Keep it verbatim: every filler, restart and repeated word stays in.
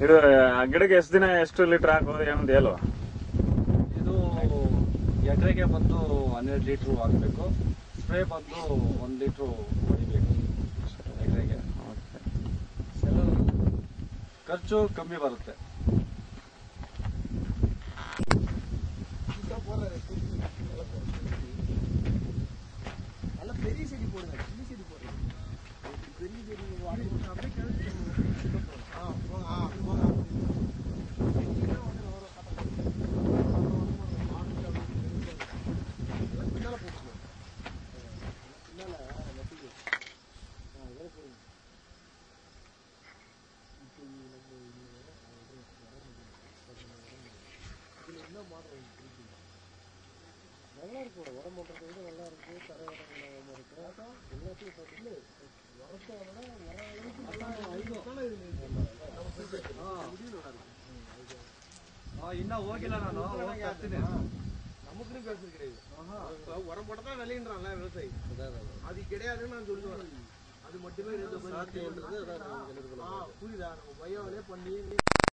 ಇದು ಗಿಡಕ್ಕೆ ಎಷ್ಟು ದಿನ ಎಷ್ಟು ಲೀಟರ್ ಹಾಕೋದು ಏನಂತ ಹೇಳುವ. ಇದು ಎಕರೆಗೆ ಬಂದು ಹನ್ನೆರಡು ಲೀಟ್ರು ಹಾಕಬೇಕು. ಸ್ಪ್ರೇ ಬಂದು ಒಂದು ಲೀಟ್ರು ಹೊಡಿಬೇಕು ಎಕರೆಗೆ. ಖರ್ಚು ಕಮ್ಮಿ ಬರುತ್ತೆ. நல்லா இருக்கும். உரம் போடுறத விட நல்லா இருக்கு. தரை உரம் இருக்கிற எல்லாத்தையும் போட்டு உரத்தை விட வர அளவுக்கு இன்னும் ಹೋಗಿಲ್ಲ ನಾನು ಹೋಗ್ತೀನಿ. நமக்குன்னு பேசுறது கிடையாது. உரம் போட்டா தான் விளையின்றான்ல விவசாயி, அது கிடையாதுன்னு நான் சொல்லுவேன். அது மட்டுமே புரியுதா? நம்ம பையாவிலே பண்ணி